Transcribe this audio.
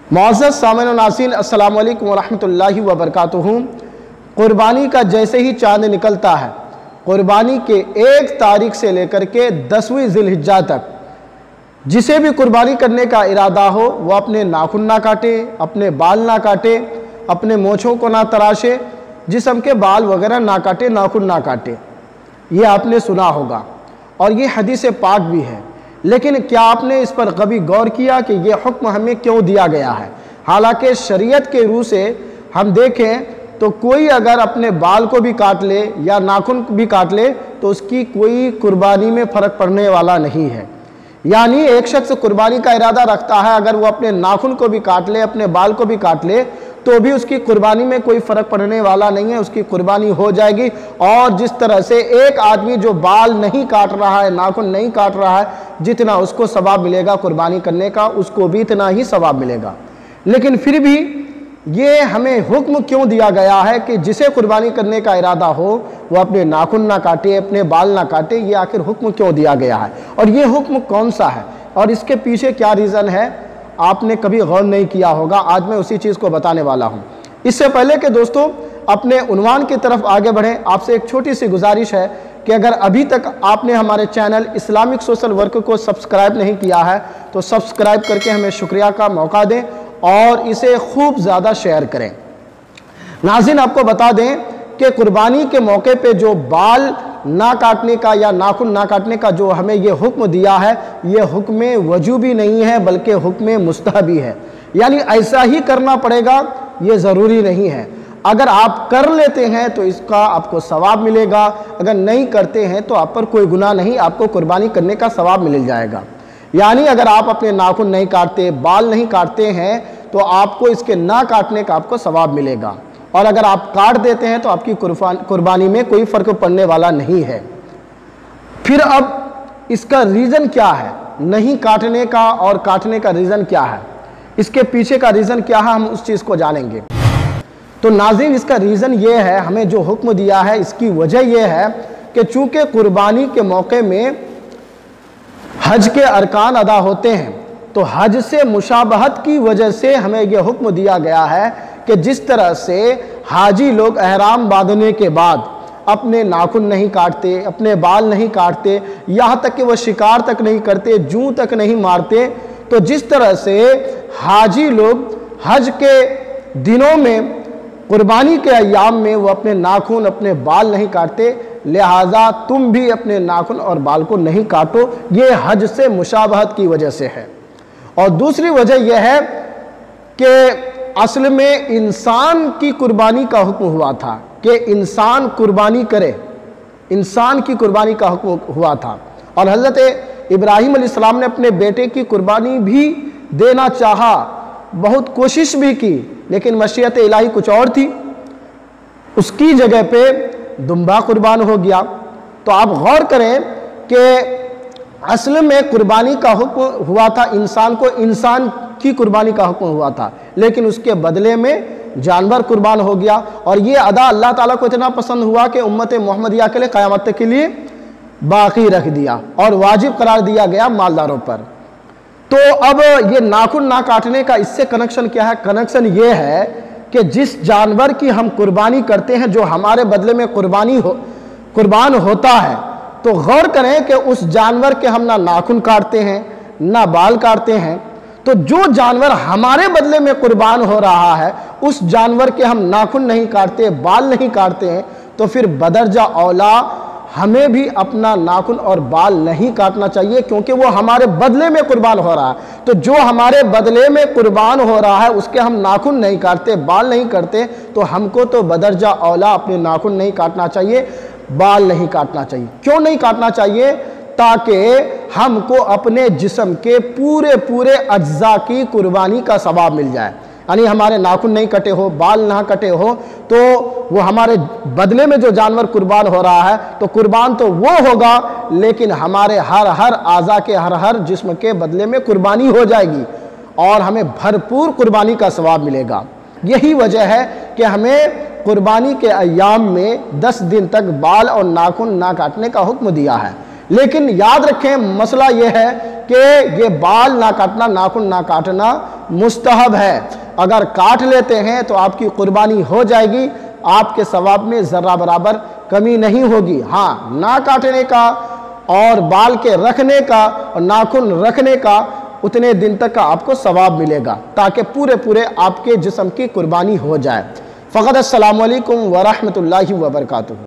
मुअज़्ज़ज़ सामिन व नाज़रीन, अस्सलामु अलैकुम व रहमतुल्लाहि व बरकातुहू। क़ुरबानी का जैसे ही चाँद निकलता है, क़ुरबानी के 1 तारीख से लेकर के 10वीं ज़िलहिज्जा तक जिसे भी कुर्बानी करने का इरादा हो वो अपने नाखून ना काटे, अपने बाल ना काटे, अपने मोछों को ना तराशे, जिस्म के बाल वगैरह ना काटे, नाखून ना काटे। ये आपने सुना होगा और ये हदीस पाक भी है। लेकिन क्या आपने इस पर कभी गौर किया कि ये हुक्म हमें क्यों दिया गया है? हालांकि शरीयत के रूह से हम देखें तो कोई अगर अपने बाल को भी काट ले या नाखून भी काट ले तो उसकी कोई कुर्बानी में फ़र्क पड़ने वाला नहीं है। यानी एक शख्स कुर्बानी का इरादा रखता है, अगर वो अपने नाखून को भी काट ले, अपने बाल को भी काट ले तो भी उसकी कुर्बानी में कोई फ़र्क पड़ने वाला नहीं है, उसकी कुर्बानी हो जाएगी। और जिस तरह से एक आदमी जो बाल नहीं काट रहा है, नाखून नहीं काट रहा है, जितना उसको सवाब मिलेगा कुर्बानी करने का, उसको भी इतना ही सवाब मिलेगा। लेकिन फिर भी ये हमें हुक्म क्यों दिया गया है कि जिसे कुर्बानी करने का इरादा हो वो अपने नाखून ना काटे, अपने बाल ना काटे? ये आखिर हुक्म क्यों दिया गया है और ये हुक्म कौन सा है और इसके पीछे क्या रीज़न है? आपने कभी गौर नहीं किया होगा। आज मैं उसी चीज़ को बताने वाला हूँ। इससे पहले कि दोस्तों अपने उन्वान की तरफ आगे बढ़ें, आपसे एक छोटी सी गुजारिश है कि अगर अभी तक आपने हमारे चैनल इस्लामिक सोशल वर्क को सब्सक्राइब नहीं किया है तो सब्सक्राइब करके हमें शुक्रिया का मौका दें और इसे खूब ज़्यादा शेयर करें। नाज़रीन, आपको बता दें कि कुर्बानी के मौके पे जो बाल ना काटने का या नाखून ना काटने का जो हमें ये हुक्म दिया है, ये हुक्म वजूबी नहीं है बल्कि हुक्म मुस्तहबी है। यानी ऐसा ही करना पड़ेगा, ये ज़रूरी नहीं है। अगर आप कर लेते हैं तो इसका आपको सवाब मिलेगा, अगर नहीं करते हैं तो आप पर कोई गुनाह नहीं, आपको कुर्बानी करने का सवाब मिल जाएगा। यानी अगर आप अपने नाखून नहीं काटते, बाल नहीं काटते हैं तो आपको इसके ना काटने का आपको सवाब मिलेगा, और अगर आप काट देते हैं तो आपकी कुर्बानी में कोई फ़र्क पड़ने वाला नहीं है। फिर अब इसका रीज़न क्या है, नहीं काटने का और काटने का रीज़न क्या है, इसके पीछे का रीज़न क्या है, हम उस चीज़ को जानेंगे। तो नाज़रीन, इसका रीज़न ये है, हमें जो हुक्म दिया है इसकी वजह यह है कि चूँकि कुर्बानी के मौके में हज के अरकान अदा होते हैं तो हज से मुशाबहत की वजह से हमें यह हुक्म दिया गया है कि जिस तरह से हाजी लोग एहराम बांधने के बाद अपने नाखून नहीं काटते, अपने बाल नहीं काटते, यहाँ तक कि वह शिकार तक नहीं करते, जूं तक नहीं मारते, तो जिस तरह से हाजी लोग हज के दिनों में कुर्बानी के अय्याम में वो अपने नाखून अपने बाल नहीं काटते, लिहाजा तुम भी अपने नाखून और बाल को नहीं काटो। ये हज से मुशाबहत की वजह से है। और दूसरी वजह यह है कि असल में इंसान की कुर्बानी का हुक्म हुआ था कि इंसान कुर्बानी करे, इंसान की कुर्बानी का हुक्म हुआ था। और हज़रत इब्राहीम अलैहिस्सलाम ने अपने बेटे की कुर्बानी भी देना चाहा, बहुत कोशिश भी की, लेकिन मशीयत इलाही कुछ और थी, उसकी जगह पे दुम्बा कुर्बान हो गया। तो आप गौर करें कि असल में कुर्बानी का हुक्म हुआ था इंसान को, इंसान की कुर्बानी का हुक्म हुआ था, लेकिन उसके बदले में जानवर कुर्बान हो गया। और ये अदा अल्लाह ताला को इतना पसंद हुआ कि उम्मत मोहम्मदिया के लिए क़यामत के लिए बाकी रख दिया और वाजिब करार दिया गया मालदारों पर। तो अब ये नाखून ना काटने का इससे कनेक्शन क्या है? कनेक्शन ये है कि जिस जानवर की हम कुर्बानी करते हैं, जो हमारे बदले में कुर्बान होता है, तो गौर करें कि उस जानवर के हम ना नाखून काटते हैं ना बाल काटते हैं। तो जो जानवर हमारे बदले में कुर्बान हो रहा है उस जानवर के हम नाखून नहीं काटते, बाल नहीं काटते हैं, तो फिर बदरजा औला हमें भी अपना नाखून और बाल नहीं काटना चाहिए, क्योंकि वो हमारे बदले में कुर्बान हो रहा है। तो जो हमारे बदले में कुर्बान हो रहा है उसके हम नाखून नहीं काटते, बाल नहीं करते, तो हमको तो बदरजा औला अपने नाखून नहीं काटना चाहिए, बाल नहीं काटना चाहिए। क्यों नहीं काटना चाहिए? ताकि हमको अपने जिस्म के पूरे पूरे अज्जा की कुर्बानी का सवाब मिल जाए। यानी हमारे नाखून नहीं कटे हो, बाल ना कटे हो, तो वो हमारे बदले में जो जानवर कुर्बान हो रहा है तो कुर्बान तो वो होगा, लेकिन हमारे हर आज़ा के हर जिस्म के बदले में कुर्बानी हो जाएगी और हमें भरपूर कुर्बानी का सवाब मिलेगा। यही वजह है कि हमें कुर्बानी के अय्याम में 10 दिन तक बाल और नाखून ना काटने का हुक्म दिया है। लेकिन याद रखें, मसला यह है कि ये बाल ना काटना, नाखून ना काटना मुस्तहब है। अगर काट लेते हैं तो आपकी कुर्बानी हो जाएगी, आपके सवाब में ज़र्रा बराबर कमी नहीं होगी। हाँ, ना काटने का और बाल के रखने का और नाखून रखने का उतने दिन तक का आपको सवाब मिलेगा, ताकि पूरे पूरे आपके जिस्म की कुर्बानी हो जाए। फ़क़त अस्सलामु अलैकुम व रहमतुल्लाहि व बरकातुहू।